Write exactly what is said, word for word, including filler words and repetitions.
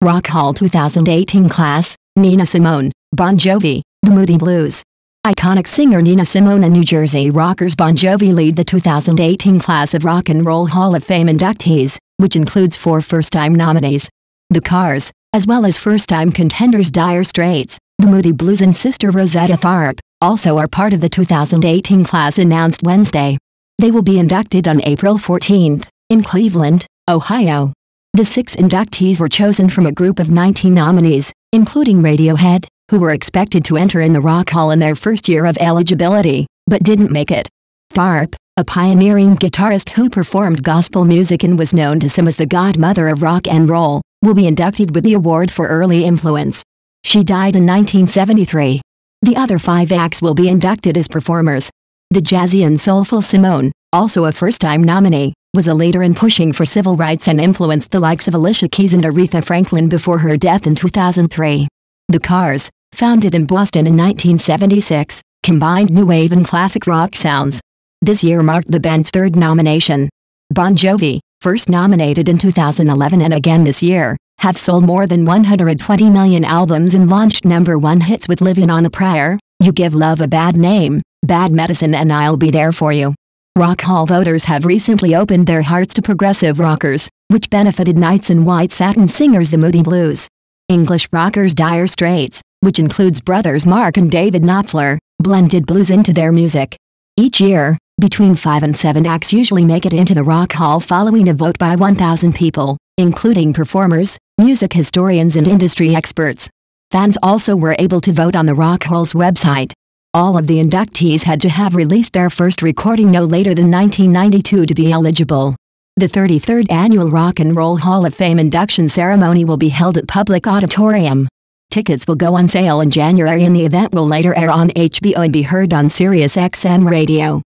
Rock Hall twenty eighteen class, Nina Simone, Bon Jovi, The Moody Blues. Iconic singer Nina Simone and New Jersey rockers Bon Jovi lead the two thousand eighteen class of Rock and Roll Hall of Fame inductees, which includes four first-time nominees. The Cars, as well as first-time contenders Dire Straits, The Moody Blues and Sister Rosetta Tharpe, also are part of the two thousand eighteen class announced Wednesday. They will be inducted on April fourteenth, in Cleveland, Ohio. The six inductees were chosen from a group of nineteen nominees, including Radiohead, who were expected to enter in the Rock Hall in their first year of eligibility, but didn't make it. Tharpe, a pioneering guitarist who performed gospel music and was known to some as the godmother of rock and roll, will be inducted with the award for early influence. She died in nineteen seventy-three. The other five acts will be inducted as performers. The jazzy and soulful Simone, also a first-time nominee, was a leader in pushing for civil rights and influenced the likes of Alicia Keys and Aretha Franklin before her death in two thousand three. The Cars, founded in Boston in nineteen seventy-six, combined new wave and classic rock sounds. This year marked the band's third nomination. Bon Jovi, first nominated in two thousand eleven and again this year, have sold more than one hundred twenty million albums and launched number one hits with Living on a Prayer, You Give Love a Bad Name, Bad Medicine and I'll Be There For You. Rock Hall voters have recently opened their hearts to progressive rockers, which benefited Nights in White Satin singers The Moody Blues. English rockers Dire Straits, which includes brothers Mark and David Knopfler, blended blues into their music. Each year, between five and seven acts usually make it into the Rock Hall following a vote by one thousand people, including performers, music historians and industry experts. Fans also were able to vote on the Rock Hall's website. All of the inductees had to have released their first recording no later than nineteen ninety-two to be eligible. The thirty-third Annual Rock and Roll Hall of Fame induction ceremony will be held at Public Auditorium. Tickets will go on sale in January and the event will later air on H B O and be heard on Sirius X M Radio.